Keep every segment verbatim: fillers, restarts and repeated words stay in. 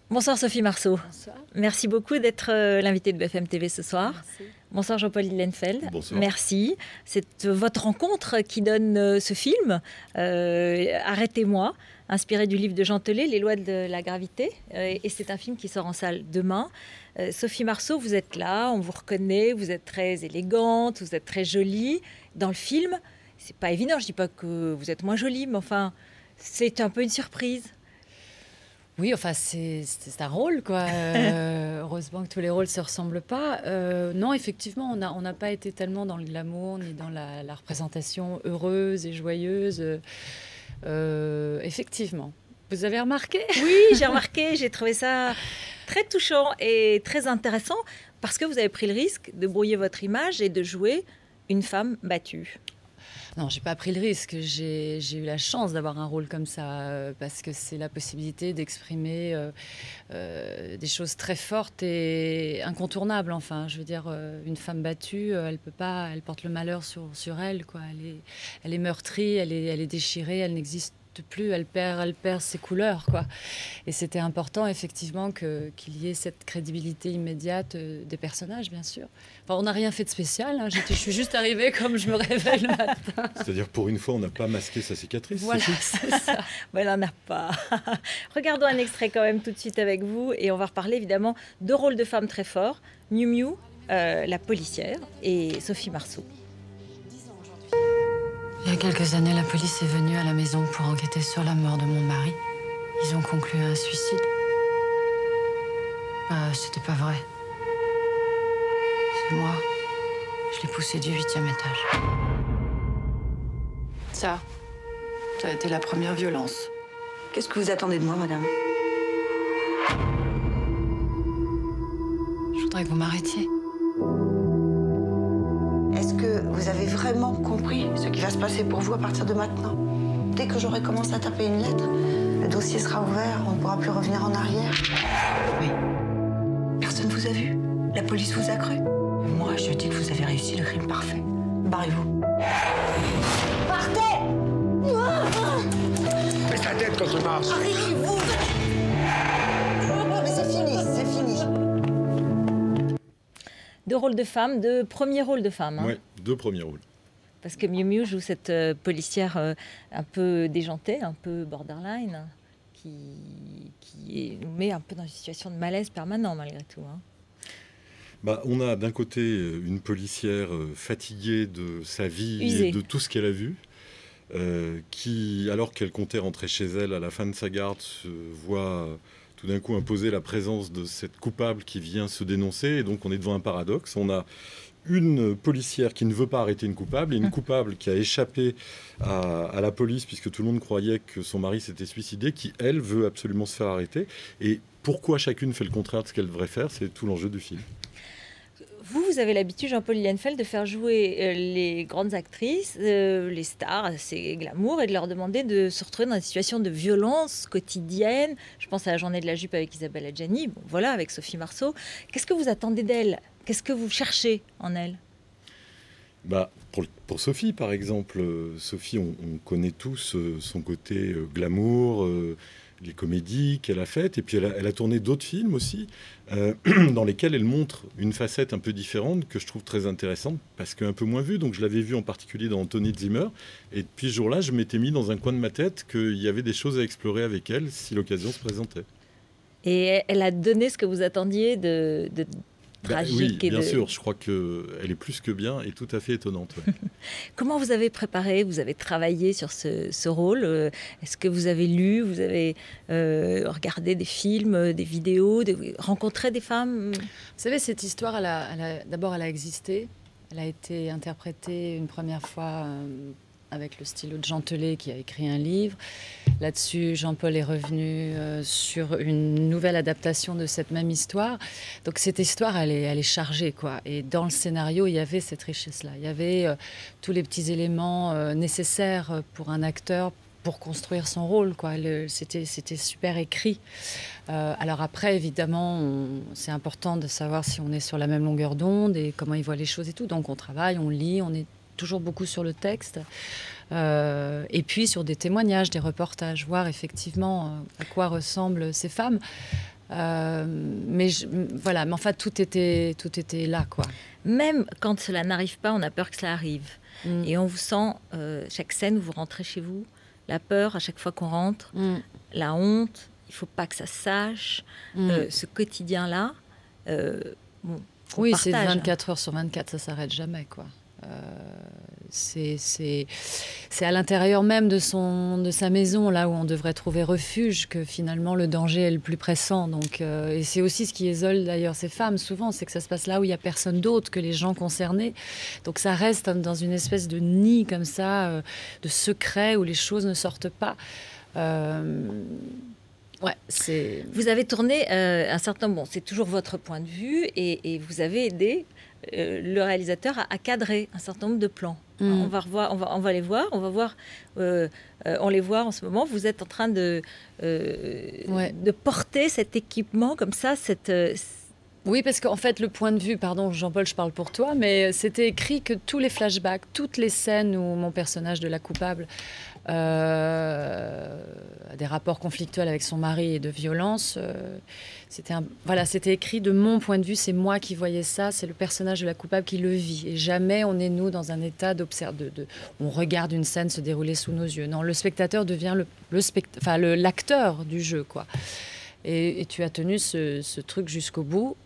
Bonsoir Sophie Marceau. Bonsoir. Merci beaucoup d'être euh, l'invitée de B F M T V ce soir. Merci. Bonsoir Jean-Paul Lilienfeld. Bonsoir. Merci. C'est euh, votre rencontre qui donne euh, ce film, euh, Arrêtez-moi, inspiré du livre de Jean Telet, Les lois de la gravité. Euh, et c'est un film qui sort en salle demain. Euh, Sophie Marceau, vous êtes là, on vous reconnaît, vous êtes très élégante, vous êtes très jolie. Dans le film, c'est pas évident, je dis pas que vous êtes moins jolie, mais enfin, c'est un peu une surprise. Oui, enfin, c'est un rôle, quoi. Euh, heureusement que tous les rôles ne se ressemblent pas. Euh, non, effectivement, on n'a on n'a pas été tellement dans le glamour, ni dans la, la représentation heureuse et joyeuse. Euh, effectivement. Vous avez remarqué? Oui, j'ai remarqué, j'ai trouvé ça très touchant et très intéressant parce que vous avez pris le risque de brouiller votre image et de jouer une femme battue. Non, j'ai pas pris le risque. J'ai eu la chance d'avoir un rôle comme ça euh, parce que c'est la possibilité d'exprimer euh, euh, des choses très fortes et incontournables. Enfin, je veux dire, euh, une femme battue, euh, elle peut pas, elle porte le malheur sur, sur elle, quoi. Elle est, elle est meurtrie, elle est, elle est déchirée, elle n'existe plus, elle perd, elle perd ses couleurs, quoi. Et c'était important, effectivement, que, qu'il y ait cette crédibilité immédiate euh, des personnages, bien sûr. Enfin, on n'a rien fait de spécial, hein. Je suis juste arrivée comme je me réveille le matin. C'est-à-dire, pour une fois, on n'a pas masqué sa cicatrice. Voilà, c'est ça. Bon, elle n'en a pas. Regardons un extrait quand même tout de suite avec vous et on va reparler évidemment de rôles de femmes très forts. Miu Miu, euh, la policière, et Sophie Marceau. Il y a quelques années, la police est venue à la maison pour enquêter sur la mort de mon mari. Ils ont conclu à un suicide. Euh, c'était pas vrai. C'est moi. Je l'ai poussé du huitième étage. Ça, ça a été la première violence. Qu'est-ce que vous attendez de moi, madame? Je voudrais que vous m'arrêtiez. Est-ce que vous avez vraiment compris ce qui va se passer pour vous à partir de maintenant? Dès que j'aurai commencé à taper une lettre, le dossier sera ouvert, on ne pourra plus revenir en arrière. Oui. Personne vous a vu? La police vous a cru? Moi, je dis que vous avez réussi le crime parfait. Barrez-vous. Partez! Baisse la tête quand on marche. Arrêtez-vous! Mais c'est fini, c'est fini. Deux rôles de femmes, deux premiers rôles de femmes. Hein. Oui, deux premiers rôles. Parce que Miu Miu joue cette euh, policière euh, un peu déjantée, un peu borderline, qui, qui est, nous met un peu dans une situation de malaise permanent malgré tout. Hein. Bah, on a d'un côté une policière fatiguée de sa vie Usée. et de tout ce qu'elle a vu, euh, qui, alors qu'elle comptait rentrer chez elle à la fin de sa garde, se voit tout d'un coup imposer la présence de cette coupable qui vient se dénoncer. Et donc on est devant un paradoxe. On a une policière qui ne veut pas arrêter une coupable et une coupable qui a échappé à, à la police puisque tout le monde croyait que son mari s'était suicidé, qui, elle, veut absolument se faire arrêter. Et pourquoi chacune fait le contraire de ce qu'elle devrait faire, c'est tout l'enjeu du film. Vous, vous avez l'habitude, Jean-Paul Lilienfeld, de faire jouer euh, les grandes actrices, euh, les stars assez glamour, et de leur demander de se retrouver dans des situations de violence quotidienne. Je pense à La journée de la jupe avec Isabelle Adjani, bon, voilà, avec Sophie Marceau. Qu'est-ce que vous attendez d'elle? Qu'est-ce que vous cherchez en elle? Bah, pour, pour Sophie, par exemple, euh, Sophie, on, on connaît tous euh, son côté euh, glamour, euh, les comédies qu'elle a faites, et puis elle a, elle a tourné d'autres films aussi, euh, dans lesquels elle montre une facette un peu différente que je trouve très intéressante, parce qu'un peu moins vue. Donc je l'avais vue en particulier dans Anthony Zimmer, et depuis ce jour-là, je m'étais mis dans un coin de ma tête qu'il y avait des choses à explorer avec elle si l'occasion se présentait. Et elle a donné ce que vous attendiez de, de Bah, tragique oui, et bien de... sûr, je crois qu'elle est plus que bien et tout à fait étonnante. Ouais. Comment vous avez préparé, vous avez travaillé sur ce, ce rôle? Est-ce que vous avez lu, vous avez euh, regardé des films, des vidéos, des... rencontré des femmes? Vous savez, cette histoire, elle a, elle a, d'abord, elle a existé. Elle a été interprétée une première fois euh, avec le stylo de Jean Telet, qui a écrit un livre. Là-dessus, Jean-Paul est revenu euh, sur une nouvelle adaptation de cette même histoire. Donc cette histoire, elle est, elle est chargée, quoi. Et dans le scénario, il y avait cette richesse-là. Il y avait euh, tous les petits éléments euh, nécessaires pour un acteur pour construire son rôle, quoi. C'était c'était super écrit. Euh, alors après, évidemment, c'est important de savoir si on est sur la même longueur d'onde et comment il voit les choses et tout. Donc on travaille, on lit, on est toujours beaucoup sur le texte. Euh, et puis sur des témoignages, des reportages, voir effectivement à quoi ressemblent ces femmes. Euh, mais je, voilà, mais enfin tout était, tout était là, quoi. Même quand cela n'arrive pas, on a peur que cela arrive. Mm. Et on vous sent, euh, chaque scène où vous rentrez chez vous, la peur à chaque fois qu'on rentre, mm. la honte, il ne faut pas que ça se sache, mm. euh, ce quotidien-là. Euh, bon, oui, c'est vingt-quatre heures sur vingt-quatre, ça ne s'arrête jamais, quoi. Euh, c'est, c'est, c'est à l'intérieur même de, son, de sa maison, là où on devrait trouver refuge, que finalement le danger est le plus pressant. Donc, euh, et c'est aussi ce qui isole d'ailleurs ces femmes, souvent, c'est que ça se passe là où il n'y a personne d'autre que les gens concernés. Donc ça reste dans une espèce de nid comme ça, euh, de secret, où les choses ne sortent pas. Euh, ouais, c'est... Vous avez tourné euh, un certain... Bon, c'est toujours votre point de vue, et, et vous avez aidé... Euh, le réalisateur a, a cadré un certain nombre de plans. Mm. On va revoir, on va, on va les voir, on va voir, euh, euh, on les voit en ce moment. Vous êtes en train de, euh, ouais. de porter cet équipement comme ça, cette. Euh, oui, parce qu'en fait, le point de vue, pardon, Jean-Paul, je parle pour toi, mais c'était écrit que tous les flashbacks, toutes les scènes où mon personnage de la coupable euh, a des rapports conflictuels avec son mari et de violence, euh, c'était un, voilà, c'était écrit de mon point de vue, c'est moi qui voyais ça, c'est le personnage de la coupable qui le vit. Et jamais on est, nous, dans un état d'observe, de, de, on regarde une scène se dérouler sous nos yeux. Non, le spectateur devient le, le spect, enfin, le, l'acteur du jeu, quoi. Et, et tu as tenu ce, ce truc jusqu'au bout.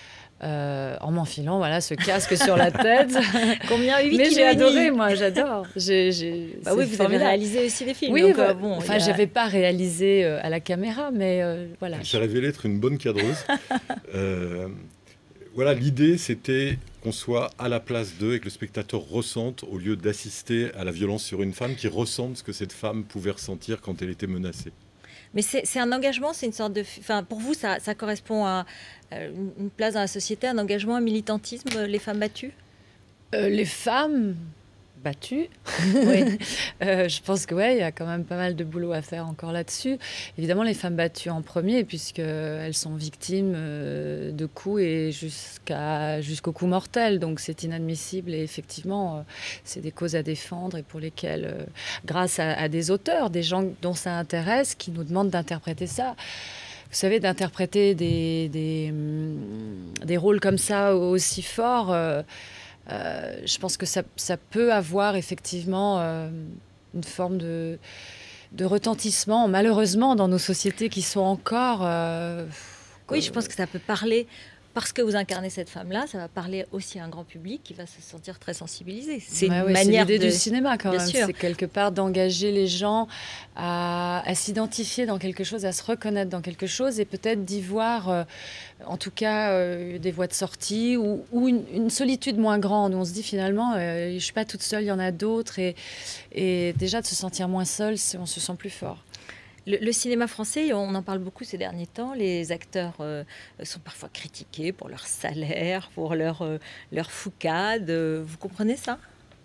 Euh, en m'enfilant voilà, ce casque sur la tête. Combien huit Mais j'ai adoré, moi, j'adore. J'ai, j'ai, bah oui, vous formidable. Avez réalisé aussi des films. Oui, donc, bah, euh, bon, enfin, a... je n'avais pas réalisé euh, à la caméra, mais euh, voilà. Elle s'est révélée être une bonne cadreuse. euh, voilà, l'idée, c'était qu'on soit à la place d'eux et que le spectateur ressente, au lieu d'assister à la violence sur une femme, qui ressente ce que cette femme pouvait ressentir quand elle était menacée. Mais c'est, c'est un engagement, c'est une sorte de... Enfin, pour vous, ça, ça correspond à euh, une place dans la société, un engagement, un militantisme, les femmes battues euh, Les femmes battues oui. euh, Je pense que ouais, il y a quand même pas mal de boulot à faire encore là-dessus. Évidemment, les femmes battues en premier, puisqu'elles sont victimes euh, de coups et jusqu'à, jusqu'au coup mortel. Donc c'est inadmissible et effectivement, euh, c'est des causes à défendre et pour lesquelles, euh, grâce à, à des auteurs, des gens dont ça intéresse, qui nous demandent d'interpréter ça. Vous savez, d'interpréter des, des, des rôles comme ça aussi forts, euh, euh, je pense que ça, ça peut avoir effectivement euh, une forme de, de retentissement, malheureusement, dans nos sociétés qui sont encore... Euh, oui, je pense que ça peut parler... Parce que vous incarnez cette femme-là, ça va parler aussi à un grand public qui va se sentir très sensibilisé. C'est bah une ouais, manière c'est l'idée de... du cinéma quand Bien même. sûr. C'est quelque part d'engager les gens à, à s'identifier dans quelque chose, à se reconnaître dans quelque chose et peut-être d'y voir, euh, en tout cas, euh, des voies de sortie ou, ou une, une solitude moins grande où on se dit finalement, euh, je ne suis pas toute seule, il y en a d'autres. Et, et déjà de se sentir moins seul, on se sent plus fort. Le, le cinéma français, on en parle beaucoup ces derniers temps, les acteurs euh, sont parfois critiqués pour leur salaire, pour leur, euh, leur foucade. Vous comprenez ça ?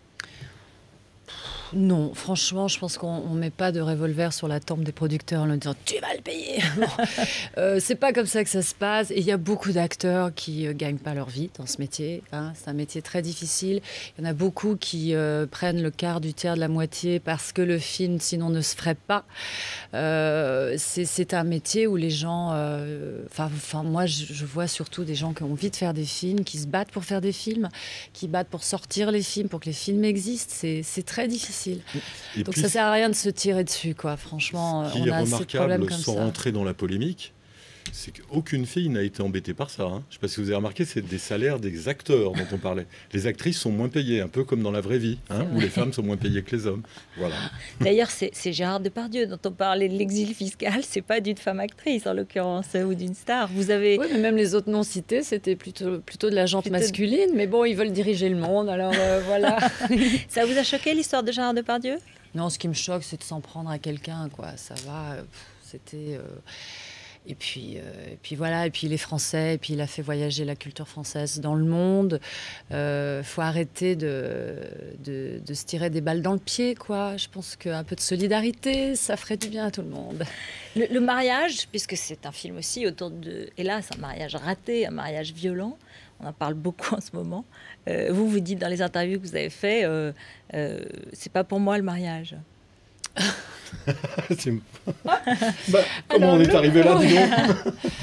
Non, franchement, je pense qu'on ne met pas de revolver sur la tempe des producteurs en leur disant « tu vas le payer ». euh, C'est pas comme ça que ça se passe. Et il y a beaucoup d'acteurs qui ne euh, gagnent pas leur vie dans ce métier. Hein. C'est un métier très difficile. Il y en a beaucoup qui euh, prennent le quart, du tiers, de la moitié parce que le film, sinon, ne se ferait pas. Euh, c'est, c'est un métier où les gens... Enfin, euh, moi, je, je vois surtout des gens qui ont envie de faire des films, qui se battent pour faire des films, qui battent pour sortir les films, pour que les films existent. C'est, c'est très difficile. Et donc ça sert à rien de se tirer dessus, quoi. Franchement, ce qui on est a assez de problèmes comme sans ça. rentrer dans la polémique, c'est qu'aucune fille n'a été embêtée par ça. Hein. Je ne sais pas si vous avez remarqué, c'est des salaires des acteurs dont on parlait. Les actrices sont moins payées, un peu comme dans la vraie vie, hein, où les femmes sont moins payées que les hommes. Voilà. D'ailleurs, c'est, c'est Gérard Depardieu dont on parlait de l'exil fiscal. C'est pas d'une femme actrice en l'occurrence ou d'une star. Vous avez. Oui, mais même les autres non cités, c'était plutôt plutôt de la gente plutôt... masculine. Mais bon, ils veulent diriger le monde, alors euh, voilà. Ça vous a choqué l'histoire de Gérard Depardieu ? Non, ce qui me choque, c'est de s'en prendre à quelqu'un, quoi. Ça va. Euh, c'était. Euh... Et puis, euh, et puis voilà, et puis il est français, et puis il a fait voyager la culture française dans le monde. Il euh, faut arrêter de, de, de se tirer des balles dans le pied, quoi. Je pense qu'un peu de solidarité, ça ferait du bien à tout le monde. Le, le mariage, puisque c'est un film aussi autour de, hélas, un mariage raté, un mariage violent, on en parle beaucoup en ce moment. Euh, vous, vous dites dans les interviews que vous avez fait, euh, euh, c'est pas pour moi le mariage. c'est... bah, comment Alors, on est arrivé là, dis donc.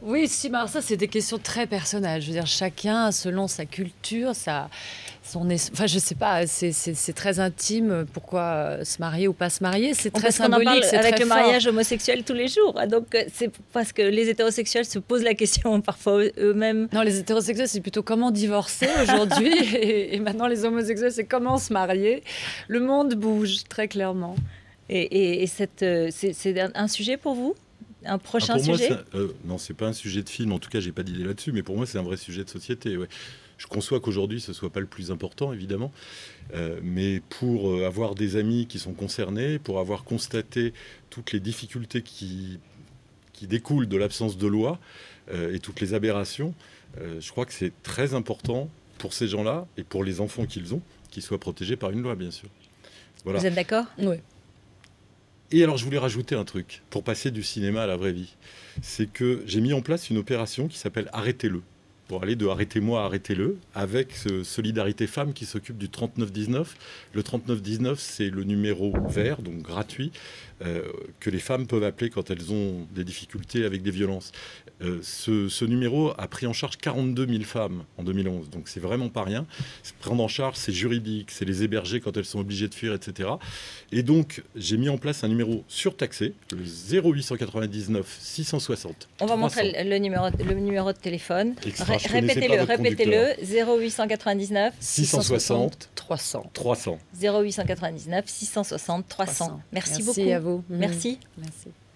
Oui, si, mais alors ça, c'est des questions très personnelles. Je veux dire, chacun, selon sa culture, sa, son es... Enfin, je sais pas, c'est, c'est, c'est très intime. Pourquoi se marier ou pas se marier? C'est très parce qu'on en symbolique, parle c'est avec très le fort. mariage homosexuel tous les jours. Donc, c'est parce que les hétérosexuels se posent la question parfois eux-mêmes. Non, les hétérosexuels, c'est plutôt comment divorcer aujourd'hui. et, et maintenant, les homosexuels, c'est comment se marier. Le monde bouge, très clairement. Et, et, et cette, c'est, c'est un, un sujet pour vous? Un prochain ah, pour sujet moi, euh, non, c'est pas un sujet de film. En tout cas, j'ai pas d'idée là-dessus. Mais pour moi, c'est un vrai sujet de société. Ouais. Je conçois qu'aujourd'hui, ce soit pas le plus important, évidemment. Euh, mais pour euh, avoir des amis qui sont concernés, pour avoir constaté toutes les difficultés qui, qui découlent de l'absence de loi euh, et toutes les aberrations, euh, je crois que c'est très important pour ces gens-là et pour les enfants qu'ils ont, qu'ils soient protégés par une loi, bien sûr. Voilà. Vous êtes d'accord? Oui. Et alors, je voulais rajouter un truc pour passer du cinéma à la vraie vie. C'est que j'ai mis en place une opération qui s'appelle Arrêtez-le. Pour aller de Arrêtez-moi à Arrêtez-le, avec ce Solidarité Femmes qui s'occupe du trente-neuf dix-neuf. Le trente-neuf dix-neuf, c'est le numéro vert, donc gratuit, euh, que les femmes peuvent appeler quand elles ont des difficultés avec des violences. Euh, ce, ce numéro a pris en charge quarante-deux mille femmes en deux mille onze, donc c'est vraiment pas rien. Prendre en charge, c'est juridique, c'est les héberger quand elles sont obligées de fuir, et cetera. Et donc, j'ai mis en place un numéro surtaxé, le zéro huit cent quatre-vingt-dix-neuf six cent soixante. On va montrer le, le, numéro, le numéro de téléphone. Extra, je répétez-le, répétez-le. zéro huit cent quatre-vingt-dix-neuf six cent soixante trois cents. trois cents. zéro huit cent quatre-vingt-dix-neuf six cent soixante trois cents. Merci, Merci beaucoup. Merci à vous. Merci. Merci.